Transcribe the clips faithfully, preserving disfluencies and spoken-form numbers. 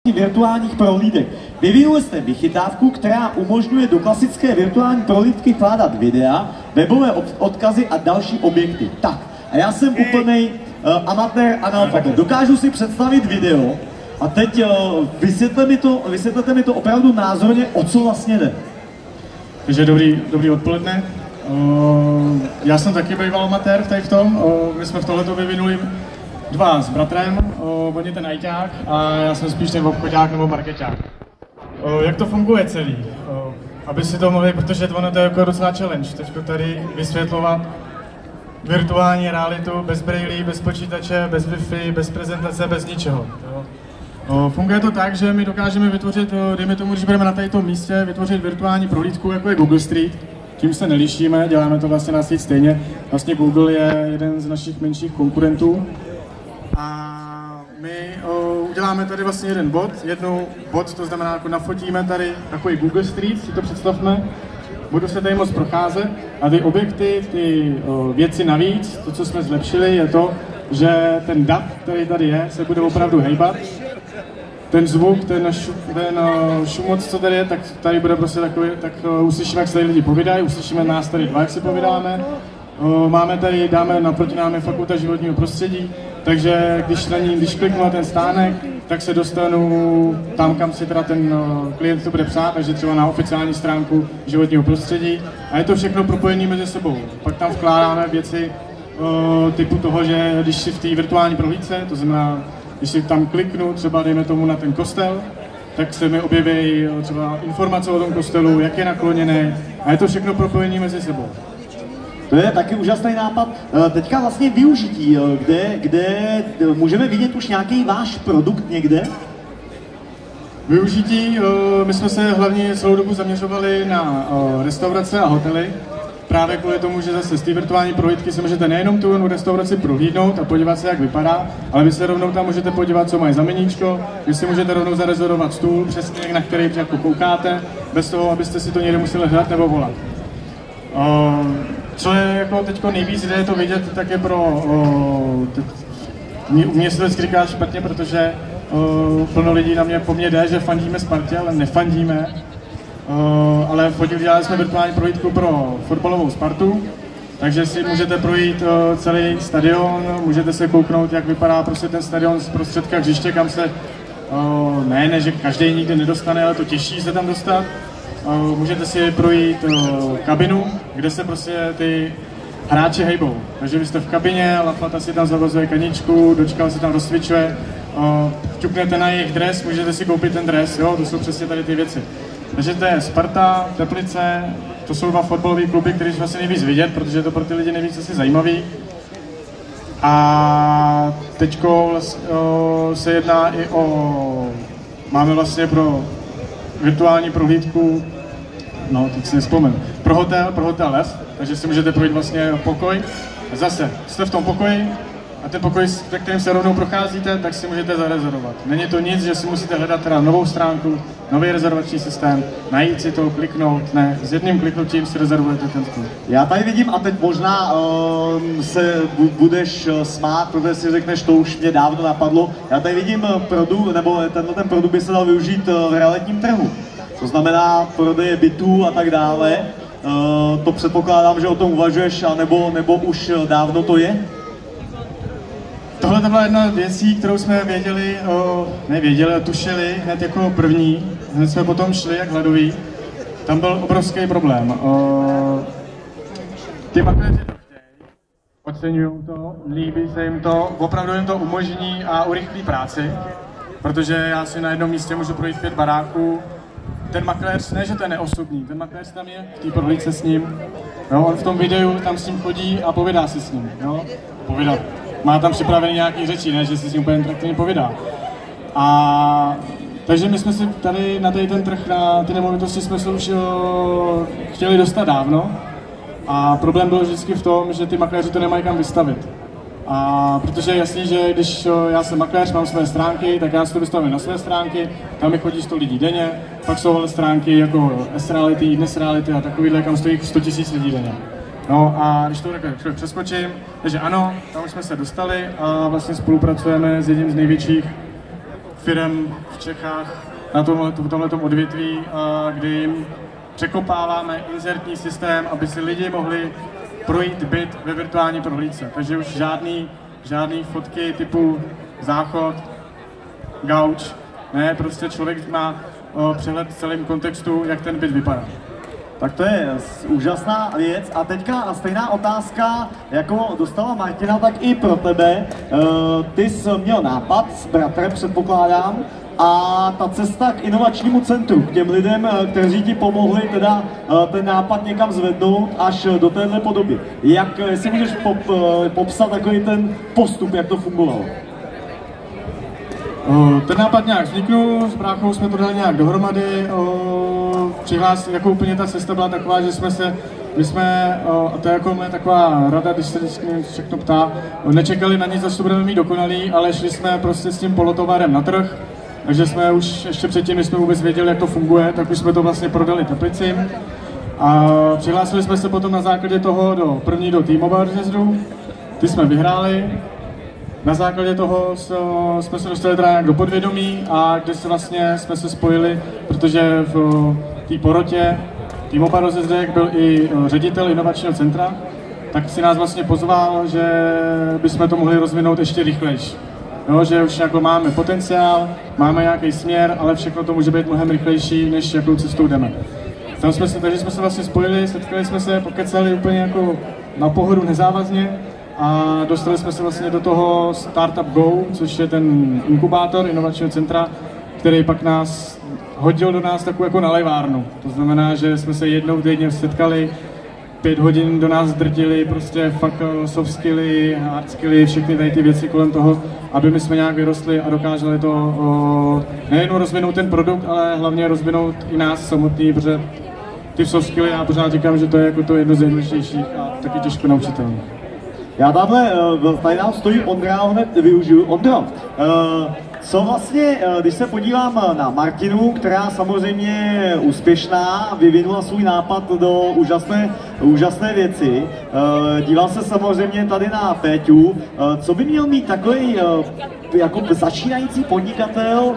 virtuálních prohlídek. Vyvinuli jste vychytávku, která umožňuje do klasické virtuální prohlídky vkládat videa, webové odkazy a další objekty. Tak, a já jsem úplnej uh, amatér analfabet. Dokážu si představit video a teď uh, vysvětlete mi to, vysvětlete mi to opravdu názorně, o co vlastně jde. Takže dobrý, dobrý odpoledne. Uh, já jsem taky býval amatér v, v tom. Uh, my jsme v tohleto vyvinuli dva s bratrem, uh, on je ten ajťák a já jsem spíš ten obchodák nebo markeťák. Uh, jak to funguje celý? Uh, aby si to mohli, protože ono to je jako docela challenge, teďko tady vysvětlovat virtuální realitu bez brailí, bez počítače, bez Wi-Fi, bez prezentace, bez ničeho. Jo. Uh, funguje to tak, že my dokážeme vytvořit, uh, dejme tomu, když budeme na tomto místě, vytvořit virtuální prohlídku, jako je Google Street. Tím se nelišíme, děláme to vlastně na svět stejně. Vlastně Google je jeden z našich menších konkurentů. A my uh, uděláme tady vlastně jeden bod, jednu bod, to znamená, jako nafotíme tady takový Google Street, si to představme. Budu se tady moc procházet a ty objekty, ty uh, věci navíc, to, co jsme zlepšili, je to, že ten dat, který tady je, se bude opravdu hejbat. Ten zvuk, ten, šu, ten uh, šumoc, co tady je, tak tady bude prostě takový, tak uh, uslyšíme, jak se tady lidi povídají, uslyšíme nás tady dva, jak si povídáme. Uh, máme tady, dáme naproti nám je Fakulta životního prostředí, takže když na ní, když kliknu na ten stánek, tak se dostanu tam, kam si teda ten uh, klient to bude psát, takže třeba na oficiální stránku životního prostředí. A je to všechno propojené mezi sebou. Pak tam vkládáme věci uh, typu toho, že když si v té virtuální prohlídce, to znamená, když si tam kliknu, třeba dejme tomu na ten kostel, tak se mi objeví třeba informace o tom kostelu, jak je nakloněný, a je to všechno propojené mezi sebou. To je taky úžasný nápad. Teďka vlastně využití, kde, kde můžeme vidět už nějaký váš produkt někde? Využití, my jsme se hlavně celou dobu zaměřovali na restaurace a hotely. Právě kvůli tomu, že zase z té virtuální prohlídky si můžete nejenom tu restauraci prohlídnout a podívat se, jak vypadá, ale vy se rovnou tam můžete podívat, co mají za meníčko, vy si můžete rovnou zarezervovat stůl, přesně na který jako koukáte, bez toho, abyste si to někde museli hledat nebo volat. Uh, co je jako teďko nejvíc, kde je to vidět, tak je pro... Uh, Mně se to vždycky říká špatně, protože uh, plno lidí na mě po mně jde, že fandíme Spartě, ale nefandíme. Uh, ale udělali jsme virtuální prohlídku pro fotbalovou Spartu, takže si můžete projít uh, celý stadion, můžete se kouknout, jak vypadá prostě ten stadion z prostředka hřiště, kam se, uh, ne, ne, že každý nikdy nedostane, ale to těžší se tam dostat. Uh, můžete si projít uh, kabinu, kde se prostě ty hráči hejbou. Takže vy jste v kabině, Lafata si tam zavazuje kaničku, Dočkal se tam rozcvičuje, uh, ťuknete na jejich dres, můžete si koupit ten dres, jo, to jsou přesně tady ty věci. Takže to je Sparta, Teplice, to jsou dva fotbalové kluby, které jsou vlastně nejvíc vidět, protože je to pro ty lidi nejvíc asi zajímavý. A teďko vlastně, o, se jedná i o, máme vlastně pro virtuální prohlídku, no teď si nespomenu, pro hotel, pro hotel Lev, takže si můžete projít vlastně pokoj. A zase, jste v tom pokoji a ten pokoj, ve kterým se rovnou procházíte, tak si můžete zarezervovat. Není to nic, že si musíte hledat teda novou stránku, nový rezervační systém, najít si to, kliknout, ne, s jedním kliknutím si rezervujete ten stůl. Já tady vidím, a teď možná um, se budeš smát, protože si řekneš, to už mě dávno napadlo. Já tady vidím produkt, nebo tenhle ten produkt by se dal využít v realitním trhu. To znamená prodeje bytů a tak dále. Uh, to předpokládám, že o tom uvažuješ, nebo, nebo už dávno to je? Tohle to byla jedna z věcí, kterou jsme věděli, o, ne věděli, ale tušili hned jako první. Hned jsme potom šli jak hladoví. Tam byl obrovský problém. O, ty makléři to chtějí, oceňují to, líbí se jim to, opravdu jim to umožní a urychlí práci. Protože já si na jednom místě můžu projít pět baráků. Ten makléř, ne že to je neosobní, ten makléř tam je, v té prohlídce s ním. Jo, on v tom videu tam s ním chodí a povídá si s ním. Jo? Povídá. Má tam připravený nějaký řeči, ne, že si s ním úplně interaktivně povídá. A takže my jsme si tady na tady ten trh, na ty nemovitosti jsme se už o, chtěli dostat dávno. A problém byl vždycky v tom, že ty makléři to nemají kam vystavit. A protože je jasný, že když já jsem makléř, mám své stránky, tak já si to vystavím na své stránky, tam mi chodí sto lidí denně, pak jsou ale stránky jako S-Reality, Dnes Reality a takovýhle, kam stojí sto tisíc lidí denně. No a když to takhle přeskočím, takže ano, tam už jsme se dostali a vlastně spolupracujeme s jedním z největších firem v Čechách na tomhle, v tomhletom odvětví, kdy jim překopáváme inzertní systém, aby si lidi mohli projít byt ve virtuální prohlídce. Takže už žádný, žádný fotky typu záchod, gauč, ne, prostě člověk má o, přehled v celém kontextu, jak ten byt vypadá. Tak to je úžasná věc. A teďka stejná otázka, jako dostala Martina, tak i pro tebe. Ty jsi měl nápad s bratrem, předpokládám, a ta cesta k inovačnímu centru, k těm lidem, kteří ti pomohli teda ten nápad někam zvednout až do téhle podoby. Jak, jestli můžeš pop, popsat takový ten postup, jak to fungovalo? Ten nápad nějak vzniknul, s bráchou jsme to dali nějak dohromady. Přihlás, jako úplně ta cesta byla taková, že jsme se, my jsme, a to je jako moje taková rada, když se vždycky všechno ptá, nečekali na nic, až to budeme mít dokonalý, ale šli jsme prostě s tím polotovarem na trh. Takže jsme už ještě předtím, než jsme vůbec věděli, jak to funguje, tak už jsme to vlastně prodali Teplicím. A přihlásili jsme se potom na základě toho do první do T-Mobile rozjezdu. Ty jsme vyhráli. Na základě toho jsme se dostali teda nějak do podvědomí a kde se vlastně jsme se spojili, protože v té porotě T-Mobile rozjezdek byl i ředitel inovačního centra, tak si nás vlastně pozval, že bychom to mohli rozvinout ještě rychlejší. Jo, že už jako máme potenciál, máme nějaký směr, ale všechno to může být mnohem rychlejší, než jakou cestou jdeme. Tam jsme se, takže jsme se vlastně spojili, setkali jsme se, pokecali úplně jako na pohodu nezávazně a dostali jsme se vlastně do toho Startup Go, což je ten inkubátor inovačního centra, který pak nás hodil do nás takovou jako nalejvárnu. To znamená, že jsme se jednou týdně setkali, pět hodin do nás drtili, prostě fakt soft skilly, hard skilly, všechny tady ty věci kolem toho, aby my jsme nějak vyrostli a dokázali to o, nejen rozvinout ten produkt, ale hlavně rozvinout i nás samotný, protože ty soft skilly, já pořád říkám, že to je jako to jedno z nejdůležitějších a taky těžko naučitelné. Já tamhle, tady nám stojí Ondra, hned využiju. Ondro, co vlastně, když se podívám na Martinu, která samozřejmě je úspěšná, vyvinula svůj nápad do úžasné, úžasné věci. Dívám se samozřejmě tady na Péťu. Co by měl mít takový jako začínající podnikatel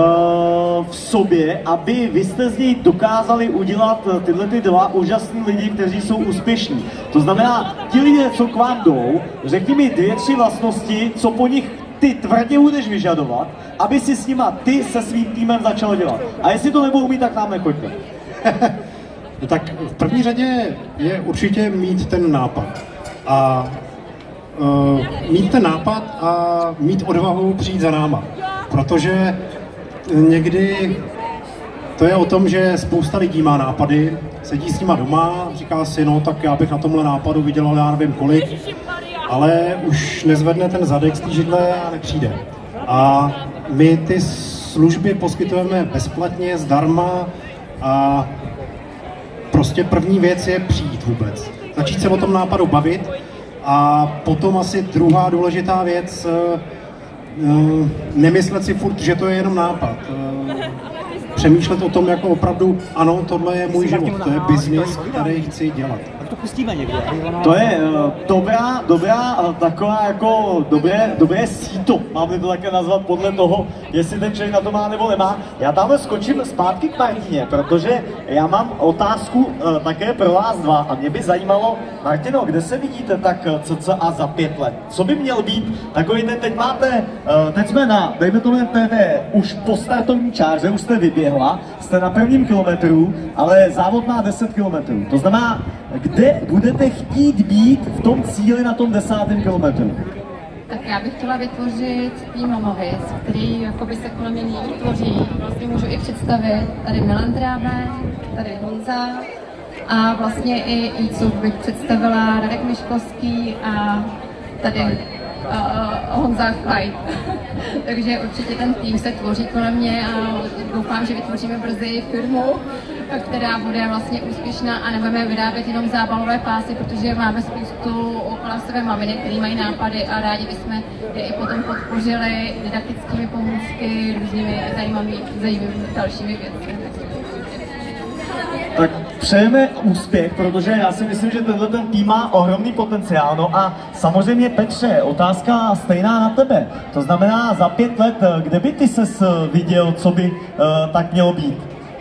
v sobě, aby vy jste z něj dokázali udělat tyhle ty dva úžasný lidi, kteří jsou úspěšní. To znamená, ti lidé, co k vám jdou, řekni mi dvě, tři vlastnosti, co po nich ty tvrdě budeš vyžadovat, aby si s nima ty se svým týmem začal dělat. A jestli to nebudou mít, tak nám nechoďte. No tak v první řadě je určitě mít ten nápad. A uh, mít ten nápad a mít odvahu přijít za náma. Protože někdy to je o tom, že spousta lidí má nápady, sedí s nima doma, říká si, no tak já bych na tomhle nápadu vydělal já nevím kolik, ale už nezvedne ten zadek z té židle a nepřijde. A my ty služby poskytujeme bezplatně, zdarma a prostě první věc je přijít vůbec. Začít se o tom nápadu bavit a potom asi druhá důležitá věc, nemyslet si furt, že to je jenom nápad. Přemýšlet o tom jako opravdu, ano, tohle je můj život, to je biznis, který chci dělat. To pustíme někde. To je uh, dobrá, dobrá, uh, taková jako dobré, dobré síto, mám-li to také nazvat podle toho, jestli ten člověk na to má nebo nemá. Já tamhle skočím zpátky k Martině, protože já mám otázku uh, také pro vás dva a mě by zajímalo, Martino, kde se vidíte tak cca za pět let? Co by měl být takový ten, teď máte, uh, teď jsme na, dejme tomu T V, už po startovní čáře, už jste vyběhla, jste na prvním kilometru, ale závod má deset kilometrů. To znamená, kde budete chtít být v tom cíli na tom desátém kilometru? Tak já bych chtěla vytvořit tým Homovis, který jakoby se kolem mě tvoří. Vlastně můžu i představit tady Milan Dráben, tady Honza a vlastně i Jícuk bych představila Radek Miškovský a tady uh, Honza Fajt. Takže určitě ten tým se tvoří kolem mě a doufám, že vytvoříme brzy firmu, která bude vlastně úspěšná a nebudeme vyrábět jenom zábalové pásy, protože máme spoustu okolo sebe maminy, které mají nápady a rádi bychom je i potom podpořili didaktickými pomůcky, různými zajímavými, zajímavými dalšími věcmi. Tak přejeme úspěch, protože já si myslím, že tenhle ten tým má ohromný potenciál. No a samozřejmě Petře, otázka stejná na tebe. To znamená za pět let, kde by ty ses viděl, co by uh, tak mělo být?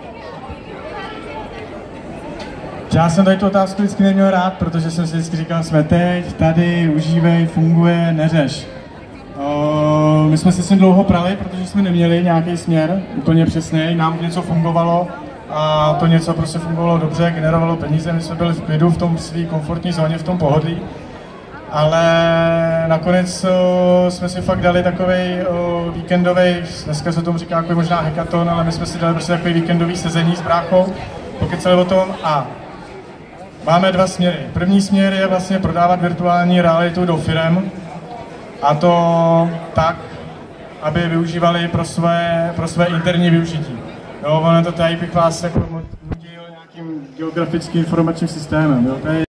Já jsem tady tu otázku vždycky neměl rád, protože jsem si vždycky říkal, jsme teď, tady, užívej, funguje, neřeš. O, my jsme si s tím dlouho prali, protože jsme neměli nějaký směr úplně přesný, nám něco fungovalo a to něco prostě fungovalo dobře, generovalo peníze, my jsme byli v klidu, v tom svý komfortní zóně, v tom pohodlí. Ale nakonec o, jsme si fakt dali takovej o, víkendový, dneska se tomu říká jako možná hackathon, ale my jsme si dali prostě takový víkendový sezení s bráchou, pokecali o tom a máme dva směry. První směr je vlastně prodávat virtuální realitu do firem, a to tak, aby využívali pro své, pro své interní využití. Jo, ono to tady bych vás jako nudil nějakým geografickým informačním systémem. Jo? To je